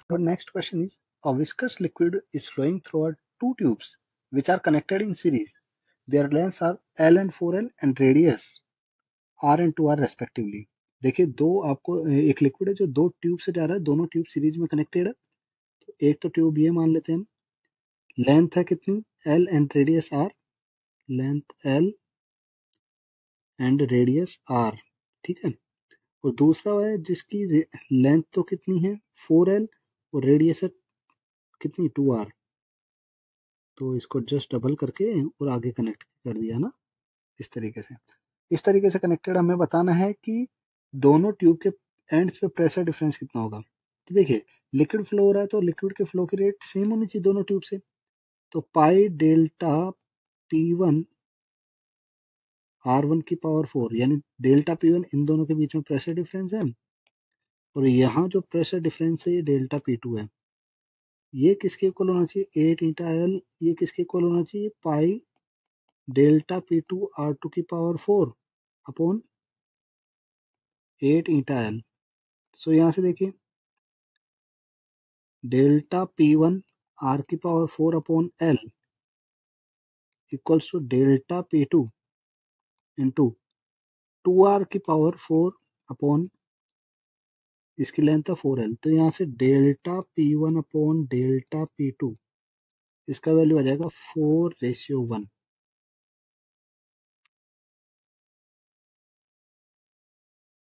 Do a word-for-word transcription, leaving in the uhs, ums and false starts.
Our next question is, a viscous liquid is flowing through two tubes which are connected in series. Their lengths are L and four L and radius R and two R respectively. देखिए दो आपको एक liquid है जो दो tube से जा रहा है, दोनों ट्यूब सीरीज में कनेक्टेड है। तो एक तो ट्यूब ये मान लेते हैं हम, लेंथ है कितनी L and radius R, length L and radius R, ठीक है। और दूसरा है जिसकी लेंथ तो कितनी है फोर एल और रेडियस है कितनी टू आर। तो इसको जस्ट डबल करके और आगे कनेक्ट कर दिया ना, इस तरीके से। इस तरीके से कनेक्टेड हमें बताना है कि दोनों ट्यूब के एंड्स पे प्रेशर डिफरेंस कितना होगा। तो देखिए लिक्विड फ्लो हो रहा है तो लिक्विड के फ्लो की रेट सेम होनी चाहिए दोनों ट्यूब से। तो pi delta P one R one की पावर फोर, यानी डेल्टा पी वन इन दोनों के बीच में प्रेशर डिफरेंस है, और यहाँ जो प्रेशर डिफरेंस है ये डेल्टा पी टू है। ये किसके इक्वल होना चाहिए, एट ईटा एल, ये किसके इक्वल होना चाहिए, pi delta P two R two की power four upon eight eta L. So यहाँ से देखिए डेल्टा पी वन आर की power four upon L equals to delta P two into two R की पावर फोर अपॉन इसकी length है four L. तो यहाँ से delta P one upon delta P two, इसका वैल्यू आ जाएगा फोर रेशियो वन।